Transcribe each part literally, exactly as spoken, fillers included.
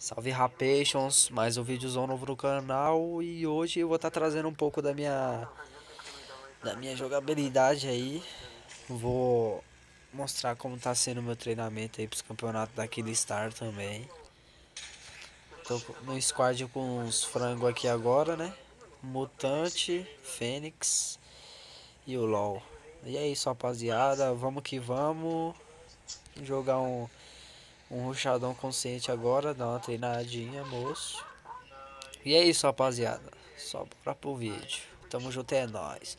Salve Rapations, mais um vídeozão novo no canal e hoje eu vou estar trazendo um pouco da minha da minha jogabilidade aí. Vou mostrar como tá sendo o meu treinamento aí pros campeonatos da Killstar também. Tô no squad com os frangos aqui agora, né? Mutante, Fênix e o LoL. E é isso, rapaziada, vamos que vamos jogar um um rushadão consciente agora, dar uma treinadinha, moço. E é isso, rapaziada. Só bora pro vídeo. Tamo junto, é nóis.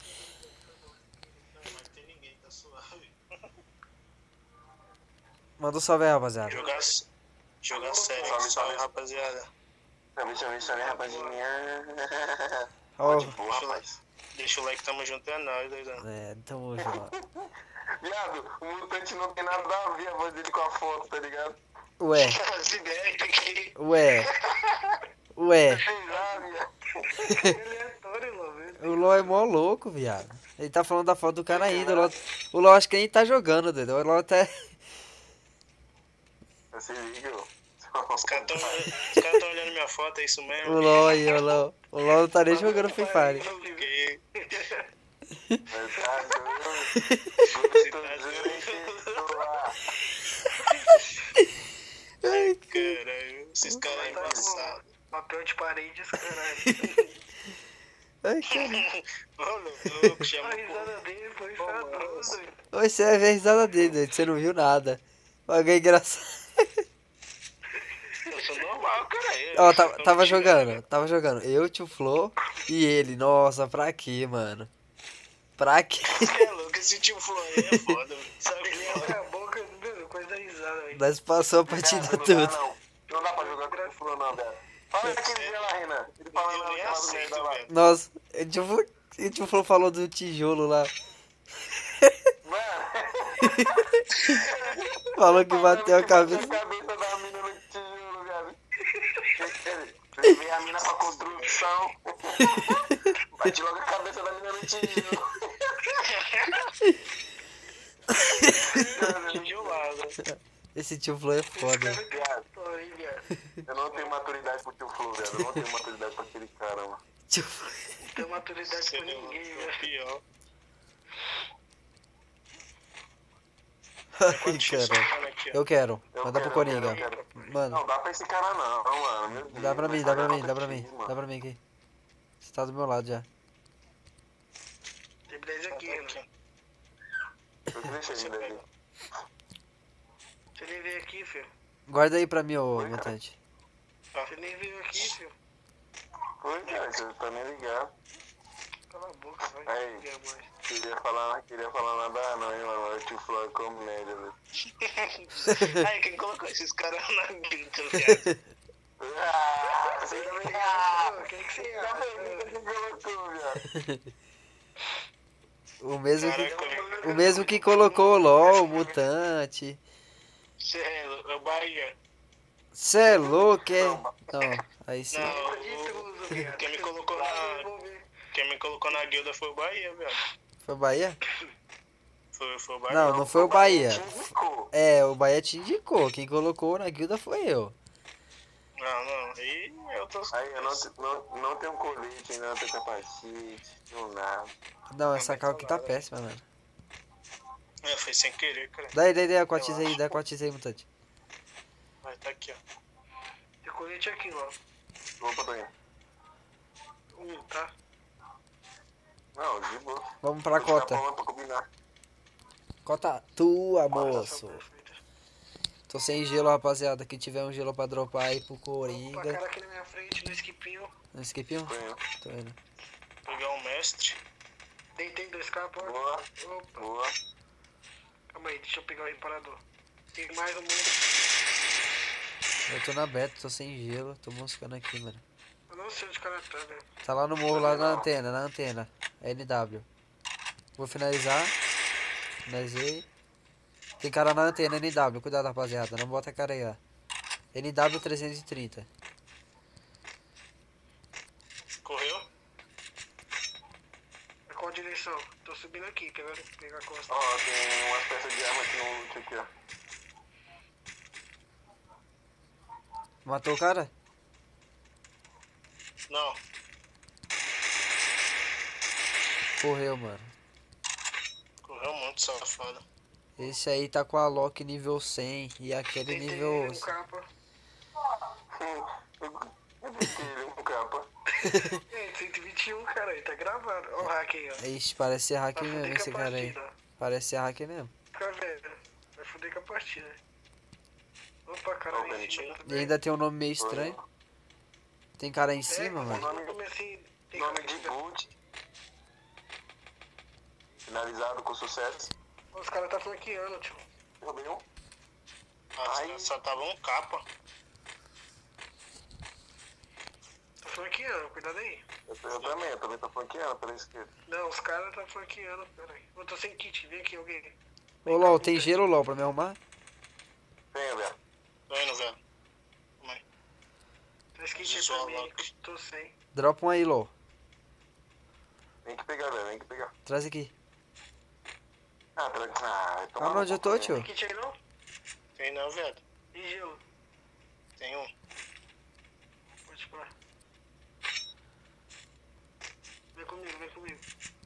Manda um salve aí, rapaziada. Jogar, jogar sério, salve, salve, rapaziada. Salve, salve, salve, rapazinha. Ó, De boa, rapaz. Deixa o like, tamo junto, é nóis, doidão. é, tamo junto. Viado, o mutante não tem nada a ver a voz dele com a foto, tá ligado? Ué, As ideias aqui. ué, ué. Sei lá, viado. Ele é doido, O LoL é mó louco, viado. Ele tá falando da foto do cara ainda. O LoL, o LoL acho que nem tá jogando, doido. O LoL tá. Você liga, ó. Os caras tão, os caras tão olhando minha foto, é isso mesmo? O LoL aí, o LoL. O LoL não tá nem jogando Free Fire. Porque Mas tá doido. você tá doido. Ai, caralho, esses caras aí embaçados. Papel de paredes, caralho. Ai, cara. Ô, louco, chama A risada dele foi famosa. Oi, você vai ver a risada dele, doido. Você não viu nada. Olha que engraçado. Eu sou normal, cara. Eu, Ó, tava, eu tava me jogando, tirando, tava jogando. Eu, Tio Flo e ele. Nossa, pra quê, mano? Pra quê? Você é louco, esse tipo aí é foda, mano. Sabe Ele que abre a boca, meu, coisa da risada, velho. Nós passou a partida Viado, não dá, toda. não. Não dá pra jogar com o Flo, não, velho. Fala aquele dia lá, Renan. Ele fala eu não, nem fala do aceito, merda lá. velho. Nossa, o Tio Flo, o Tio Flo falou do tijolo lá. Mano. Falou que bateu a cabeça. A cabeça da mina no tijolo, viado. Levei a mina pra construção. Bati logo a cabeça da mina no tijolo. Tijolado. Esse Tio Flo é foda. Viado, Oi, viado. eu não tenho maturidade pro teu flow, viado. Eu não tenho maturidade pra aquele cara, mano. Tio Flo. Não tem maturidade Você com é ninguém, o velho. pior. Ai, Deixa eu só cara. falar aqui, ó. Eu quero. Eu Manda pro quero, eu Coringa. quero, eu quero. Mano, Não, dá pra esse cara não, mano. Meu Deus, dá pra mim, vai dá pra pagar mim, dá pra mim. contra ti, Dá pra mim aqui. Você tá do meu lado já. Tem beleza aqui, Aqui. mano. Eu que deixei ele ali. Você nem veio aqui, filho. Guarda aí pra mim, ô Oi, cara. mutante. Você nem veio aqui, filho. Foi, cara, você tá nem ligado. Cala a boca, vai. Aí. Minha mãe. Queria falar, queria falar nada não, hein, mano. Eu te falo como média, velho. Ai, quem colocou esses caras na guilda, viado? Ah, você tá Pô, ligado? quem que você Tá acha? vendo que colocou, viado? O mesmo que, Caraca, o mesmo que colocou o LoL, o mutante. você é o Bahia. Cê é louco, é? Não, aí sim. Não, De tudo, o- viado. quem me colocou na, quem me colocou na guilda foi o Bahia, viado. Foi o Bahia? Foi, foi o Bahia. Não, não foi o Bahia. Te indicou. É, o Bahia te indicou. Quem colocou na guilda foi eu. Não, não, aí eu tô... Aí, eu não, te- não, não tenho colete, não tenho capacete, não nada. Não, essa cal aqui tá péssima, mano. É, foi sem querer, cara. Daí, daí, daí, a cotiza aí, dá a cotiza aí, mutante. Vai, tá aqui, ó. Tem colete aqui, ó. Opa, Toninho. Um, tá? Não, de boa. Vamos pra Vou tirar cota. a palma pra combinar. Cota tua, Nossa, moço. perfeito. Tô sem gelo, rapaziada. Quem tiver um gelo pra dropar aí pro Opa, Coringa. cara aqui na minha frente, no skipinho. No skipinho? Foi eu. Tô indo. Pegar um mestre. Deitei dois caras, ó. Boa, Opa, boa. calma aí, deixa eu pegar o reparador. Tem mais um mundo. Eu tô na beta, tô sem gelo. Tô moscando aqui, mano. Eu não sei onde o cara tá, velho. Tá lá no morro, lá na antena, na antena. N W. Vou finalizar. Finalizei. Tem cara na antena, N W. Cuidado, rapaziada. Não bota a cara aí, ó. N W trezentos e trinta. Correu? É qual direção? Tô subindo aqui, quer ver? Pegar a costa. Ó, tem umas peças de arma aqui no loot aqui, ó. Matou o cara? Não. Correu, mano. Correu muito, safado. Esse aí tá com a Loki nível cem e aquele Tem nível... um capa. Hum, Eu vi que ele é um capa. É, cento e vinte e um, cara, aí tá gravado. Ó o hack aí, ó. Ixi, parece ser hack Vai mesmo fuder com esse a cara aí. partida. Parece ser hack mesmo. Fica velho. Vai fuder com a partida. Opa, cara, Ó, aí em bonitinho. cima E também. ainda tem um nome meio estranho. Tem cara aí em É, cima, mas mano. eu comecei assim. Tem Nome cara de que- boot. Finalizado com sucesso. Os caras tá flanqueando, tio. Derrubei um. Nossa, Ai. só tava um capa. Tá flanqueando, cuidado aí. Eu, eu também, eu também tô flanqueando pela esquerda. Não, os caras tá flanqueando, pera aí. Eu tô sem kit, vem aqui alguém. Ô, LOL, tem gelo, LOL, pra me arrumar? Venha, velho. Tô indo, velho. Calma aí. Traz kit aí pra mim aí, que eu tô sem. Dropa um aí, LOL. Vem que pegar, velho. Vem que pegar. Traz aqui. Ah, pera... Ah, Ah, onde eu tô, tio? Tem kit aí não? Tem não, velho. E gelo? Tem um. Pode parar. Vem comigo, vem comigo.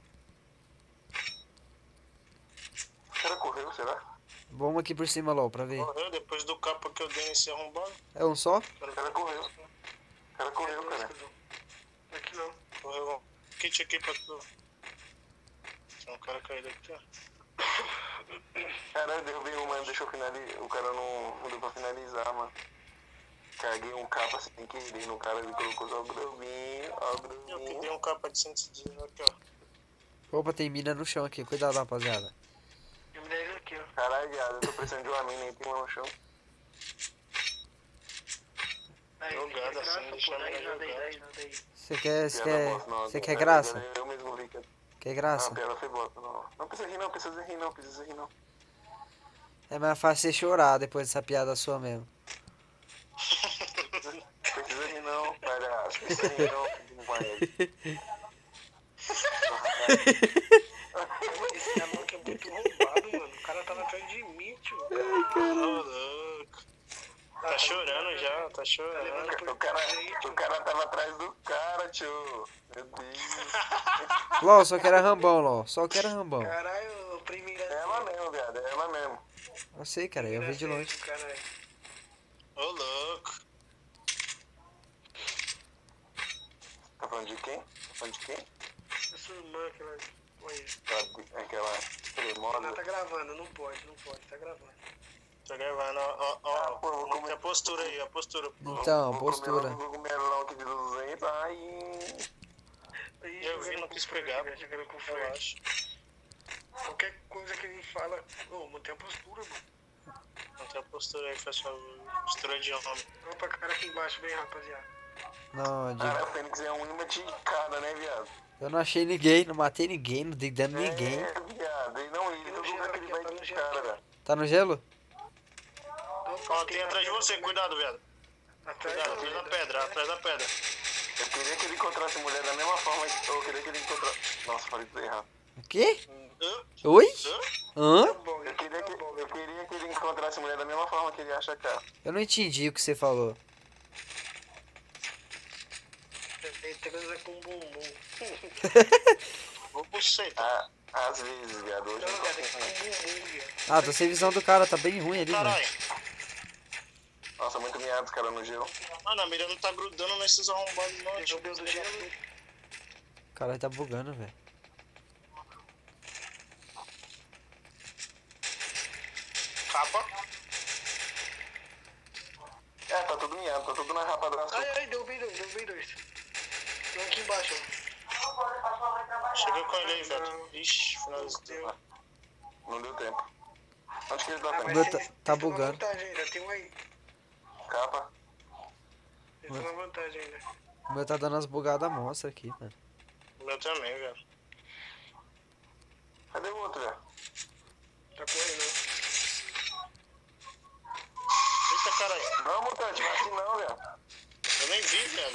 O cara correu, será? Vamos aqui por cima, LOL, pra ver. Morreu depois do capa que eu dei nesse arrombado. É um só? O cara correu. O cara correu, cara. Aqui não. Correu. Kit aqui pra tu. Tem um cara caído aqui, ó. Caralho, eu derrubei um, mano. Deixa eu finalizar. O cara não, não deu pra finalizar, mano. Caguei um capa sem querer no cara. Ele colocou só o grovinho. Ó, o Eu que grovinho. dei um capa de cento e dez aqui, ó. Opa, tem mina no chão aqui. Cuidado, rapaziada. Eu me dei ele aqui, ó. Caralho, viado. Eu tô precisando de uma mina aí. Tem uma no chão. Aí, Jogada, tem graça, assim, pô, deixa daí, ela daí, jogar. daí, daí. Você quer, você Piada quer, bosta, não, você não, quer não, graça? Eu, eu mesmo vi que... Quer Não, graça? a piada foi bosta, não. Não precisa rir, não. Precisa rir, não. Precisa rir, não. É mais fácil você chorar depois dessa piada sua mesmo. Precisa rir, não, palhaço. Precisa rir, não. Não vai ele. Esse maluco é muito roubado, mano. O cara tava atrás de mim, tio. Ô, louco. Tá chorando já, tá chorando. O cara, o cara tava atrás do cara, tio. Meu Deus. LOL, só quero rambão, LOL. Só quero rambão. Caralho, o primeiro. É ela mesmo, viado. É ela mesmo. Eu sei, cara. Eu vi de longe. Caralho. Ô, louco. Tá falando de quem? Tá falando de quem? A sua irmã, aquela. Olha. Aquela, aquela Ela cremosa. tá gravando, não pode, não pode, tá gravando. Tá gravando, ó, ó, Ah, pô, eu vou ó. comer. Tem a postura aí, a postura. Então, Vou postura. comer cogumelão aqui de duzentos. Ai. Aí, Eu vi, não quis pegar, Jogando com eu forte. acho. Qualquer coisa que ele fala, ô, mantém a postura, mano. Não tem a postura aí, faz favor. Postura de homem. Vamos pra cara aqui embaixo, bem, rapaziada. Não, Cara, Diego. o Fênix é um imã de cara, né, viado? Eu não achei ninguém, não matei ninguém, não dei dano a ninguém. É, viado. Ele não ia. Todo lugar que ele vai de cara, velho. Tá no gelo? Ó, tem atrás de você, cuidado, viado. Atrás Cuidado, atrás da pedra, atrás da pedra. Eu queria que ele encontrasse mulher da mesma forma que eu queria que ele encontrasse. Nossa, falei tudo errado. O quê? Hã? Oi? Hã? Hã? Eu queria, que, eu queria que ele encontrasse mulher da mesma forma que ele acha cara. Eu não entendi o que você falou. Ele transa com bumbum. Vou buceta. Ah, às vezes, viado. Hoje Não, eu cara, tô é com com... bumbum, viado. Ah, tô sem visão do cara, tá bem ruim ali, Caralho. velho. Nossa, muito miado, cara, no gelo. Mano, a mira não tá grudando nesses arrombados, não. Deixa eu ver do gelo. Caralho, tá bugando, velho. Capa. É, tá tudo miado, tá tudo na rapa da Ai, ai, derrubei dois, derrubei dois. Tem um aqui embaixo, ó. Chega com ele aí, velho. Ixi, finalizou. Não deu tempo. Onde que ele tá, Ah, O Fênix? meu mas tá- eles- tá eles tão na bugando. vantagem ainda, tem um aí. Capa. Eles estão na vantagem ainda. O meu tá dando as bugadas monstra aqui, mano. O meu também, velho. Cadê o outro, velho? Tá correndo, né? Eita, caralho. Não, mutante, vai assim não, velho. Eu nem vi, velho.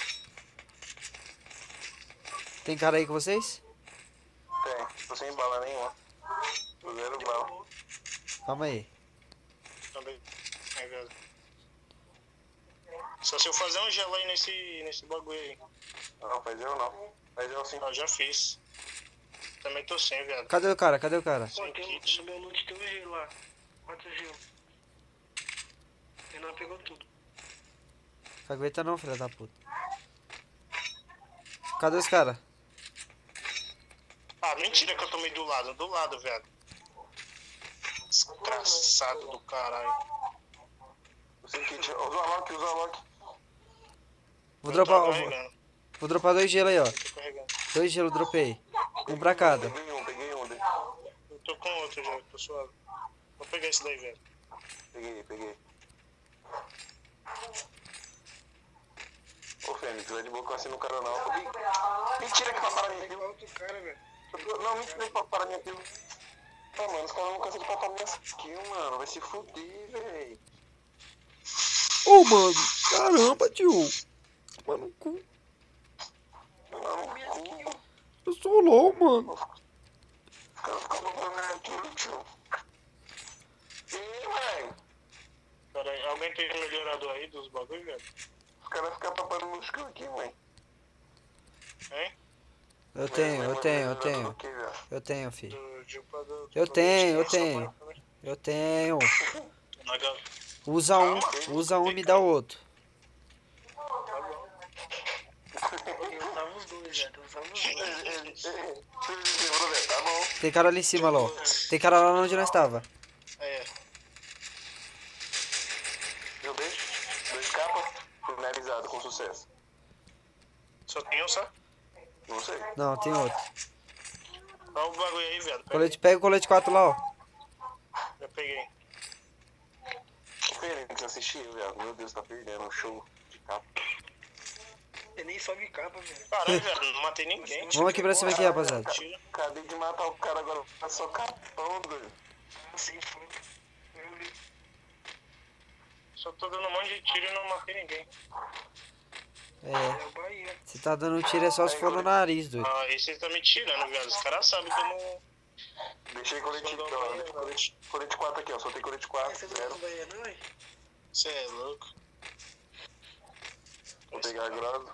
Tem cara aí com vocês? Tem, tô sem bala nenhuma. Tô zero bala. Calma aí. Também. É, velho. Só se eu fazer um gelo aí nesse, nesse bagulho aí. Não, faz eu não. Faz eu sim. Eu já fiz. Também tô sem, viado. Cadê o cara? Cadê o cara? Pô, tem, no meu loot tem um gelo lá. Quanto gelo? Ele não pegou tudo. Cagueta não, filha da puta. Cadê os caras? Ah, mentira que eu tomei do lado, do lado, viado. Desgraçado do caralho. Você kit. Usa o Alok, usa o Alok. Vou Eu tô dropar, vou, carregando, vou dropar dois gelos aí, ó. tô carregando. Dois gelos dropei. Um pra cada. Peguei um, peguei um. de- Eu tô com outro já, tô suave. Vou pegar esse daí, velho. Peguei, peguei. Ô, Fênix, vai de boa assim no cara não. Ih, mentira que vai parar minha kill. Outro cara, velho. Não, mentira que vai parar minha kill. Ah, mano, os caras não cansam de papar minhas kills, mano. Vai se fuder, véi. Ô, mano. Caramba, tio. Mano, cu. Não, cu. Eu sou low, mano. Os caras ficam papando minha kill, tio. Ih, velho. Pera aí, alguém tem melhorador aí dos bagulho, velho? Os caras ficam papando meus kills aqui, mãe. Hein? Eu tenho, eu tenho, eu tenho. Eu tenho, filho. Do, de, do, do, Eu do- tenho, eu do- tenho. Eu tenho. Na gal- Usa um, usa um e me dá o outro. Tá bom. Eu usava os dois, velho. Eu usava os dois. Tá bom. Tem cara ali em cima, Ló. Tem cara lá onde nós tava. É, Deu bem? Dois capas, finalizado com sucesso. só tem um só? Não sei. Não, tem outro. Olha o bagulho aí, velho. Pega Colete, pega o colete quatro lá, ó. aí. Já peguei. O Fênix assistiu, velho. Meu Deus, tá perdendo um show de capa. Ele nem sobe capa, velho. Caralho, velho, não matei ninguém. Vamos aqui pra cima aqui, rapaziada. Tira. Acabei de matar o cara agora, tá só capão, doido. Sem fogo. Meu Deus. Só tô dando um monte de tiro e não matei ninguém. É, É o Bahia. se tá dando um tiro é só se for no nariz, doido. Ah, esse tá me tirando, velho. Os caras sabem que eu não. Deixei colete, Só dá um ó, banho, colete, colete quatro aqui, ó. Só tem colete quatro, Esse não é zero. o Bahia, não, hein? Você é louco. Vou pegar a grossa.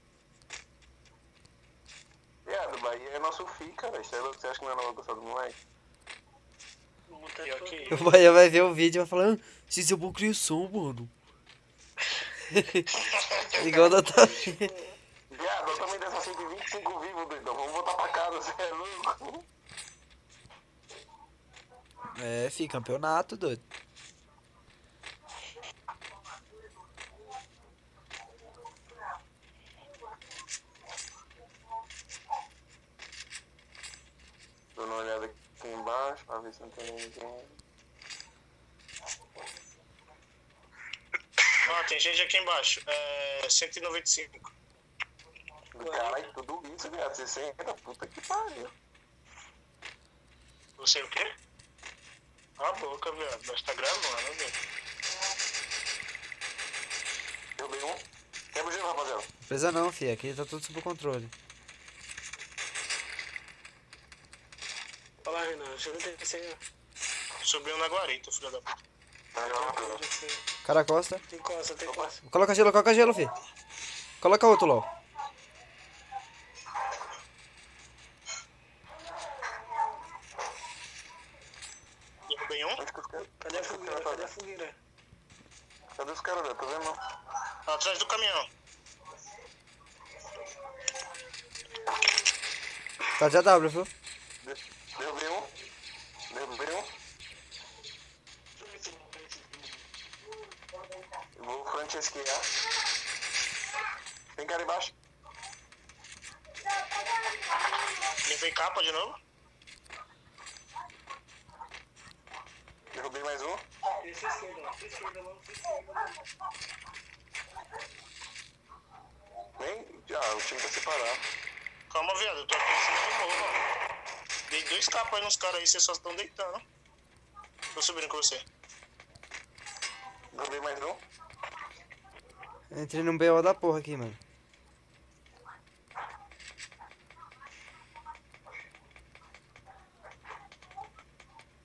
Viado, Bahia é nosso filho, cara. Você é louco? Você acha que não é nova gostar do moleque? Vou botar Pior só que- aqui. O Bahia vai ver o vídeo e vai falar, ah, se seu bom criação, mano. Igual da Otávio. Viado, eu também dessa cento e vinte e cinco vivo, doidão. Vamos voltar pra casa, você é louco? É, fi, campeonato, doido. Dou uma olhada aqui embaixo pra ver se não tem ninguém. Ah, tem gente aqui embaixo. É. cento e noventa e cinco. Caralho, tudo isso, viado. sessenta, puta que pariu. Você o quê? Cala a boca, velho. Nós tá gravando, velho. Derrubei um. Quebra o gelo, rapaziada. Precisa não, fi, aqui tá tudo sob controle. Olha lá, Renan. Deixa eu ver se aí. Subiu na guarita, filho da puta. Tá gravando. Cara costa. Tem costa, tem costa. Coloca gelo, coloca gelo, fi. Coloca outro, Ló. Derrubei um. Onde que os caras? Cadê a fogueira? Cadê a fogueira? Cadê os caras, velho? Tá vendo? Não? Atrás do caminhão. Tá de A W, viu? De- Derrubei um. Derrubei um. Eu vou frente esquiar. Tem cara embaixo. Levei capa de novo. Derrubei mais um. Esse é esquerda, esse é esquerda, mano. Esse é esquerda, mano. Nem. Ah, o time tá separado. Calma, viado. Eu tô aqui em cima do morro, mano. Dei dois capas aí nos caras aí, vocês só estão deitando. Tô subindo com você. Derrubei mais um. Entrei num B O da porra aqui, mano.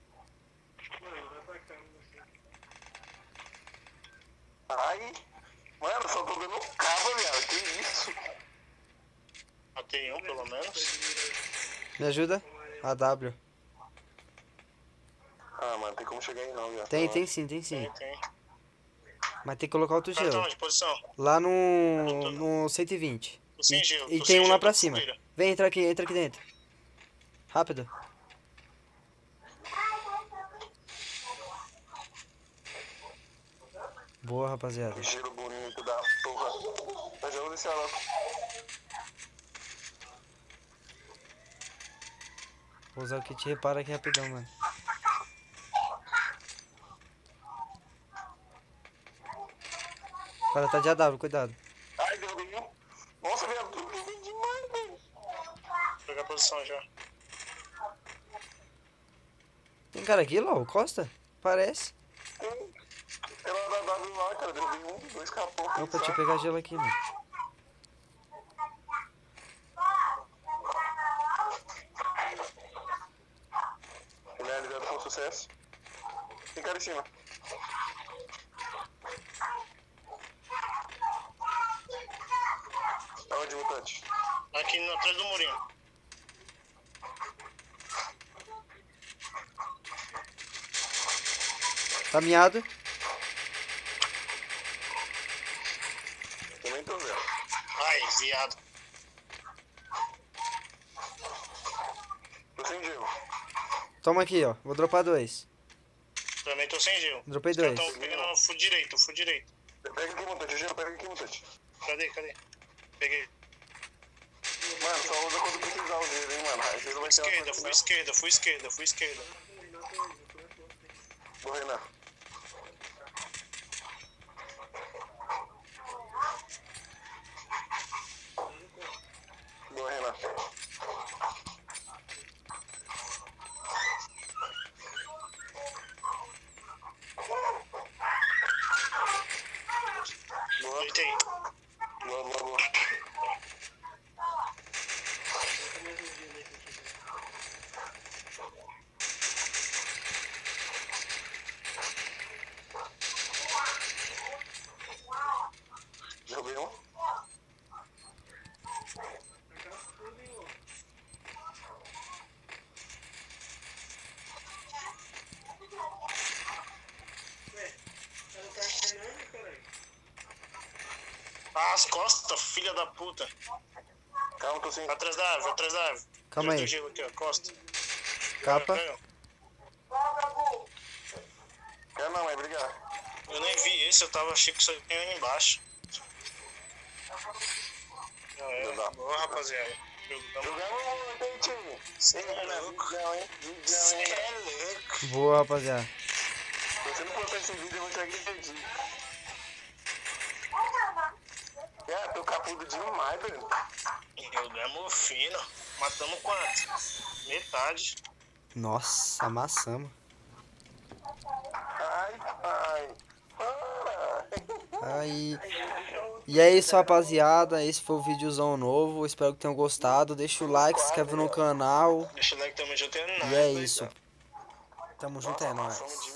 Mano, vai pra cá, você. Ai. Mano, só tô dando cabo, viado. Que isso? Matei um, pelo menos. Me ajuda? A W. Ah, mano, tem como chegar aí não, viado. Tem, tem sim, tem sim. Tem, tem. Mas tem que colocar outro Cara, tá gelo. onde? Posição? Lá no. no cento e vinte. Tô sem E, gelo. e tô tem sem um lá gelo, pra tô com cima. fogueira. Vem, entra aqui, entra aqui dentro. Rápido. Boa, rapaziada. Gelo bonito da porra. Mas eu vou descer lá. Vou usar o kit repara aqui rapidão, mano. O cara tá de A W, cuidado. Ai, derrubei um. Nossa, viado, derrubei demais, velho. Vou pegar a posição já. Tem cara aqui, Lau? Costa? Parece. Tem. Ela da W lá, cara, derrubei um, dois escapou. Opa, deixa eu pegar gelo aqui, mano. Finalizado com sucesso. Tem cara em cima. Aonde, mutante? Aqui no- atrás do murinho. Caminhado. Também tô vendo. Ai, viado. Tô sem gelo. Toma aqui, ó. Vou dropar dois. Também tô sem gelo. Dropei Os caras dois. tão pegando o full direito, o full direito. Pega aqui, mutante. O gelo, pega aqui, mutante. Cadê, cadê? Peguei. Mano, só usa quando precisar o gelo, hein, mano. Às vezes vai ser uma Esquerda, coisa fui que esquerda, fui esquerda, fui esquerda. não- Vou Renan. Boa, Renan. Boa, Deitei. boa, boa, boa. Derrubei um. Ah, as costas, filha da puta. Calma, tô sem. Atrás da árvore, atrás da árvore. Calma Atrás aí. do gelo aqui, ó, costa. Capa. Pega. Quer não, é brigar. Eu nem vi esse, eu tava, achei que só tinha ali embaixo. Não, é. Não dá. Boa, rapaziada. Jogamos. Jogamos muito, hein, time? Cê Ei, é Renan, louco. vidão, hein? Vidão, Cê hein? é louco. Boa, rapaziada. Se você não postar esse vídeo, eu vou te agredir. É, tô capudo demais, velho. Jogamos fino. Matamos quanto? Metade. Nossa, amassamos. Ai, ai. Para. Aí. E é isso, rapaziada. Esse foi o videozão novo. Espero que tenham gostado. Deixa o like, se inscreve no canal. Deixa o like também, já tenho nada. E é isso. Tamo junto, é Nossa, nóis. passamos de